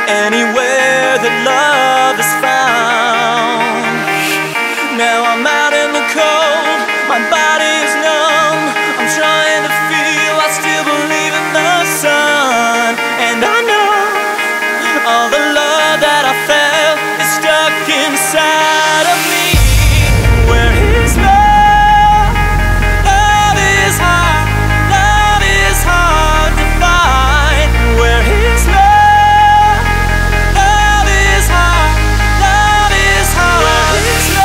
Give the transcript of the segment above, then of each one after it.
anywhere that love is found. Now I'm out in the cold, my body is numb. I'm trying to feel, I still believe in the sun. And I know all the love that I felt is stuck inside of me. Where is love? Love is hard, love is hard to find. Where is love? Love is hard, love is hard. Where is love?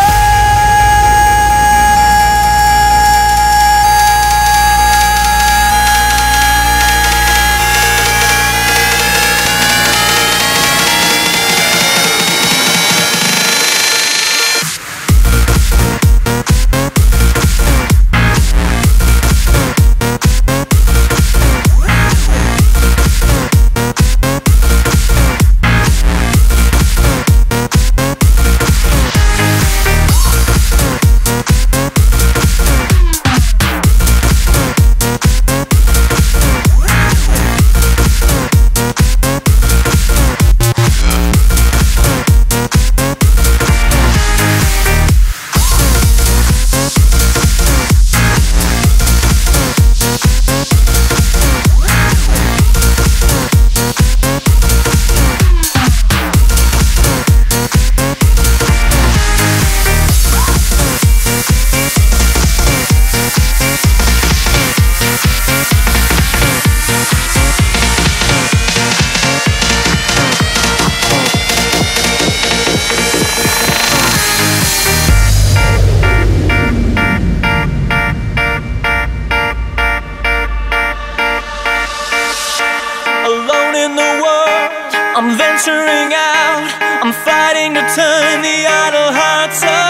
Alone in the world, I'm venturing out. I'm fighting to turn the idle hearts up.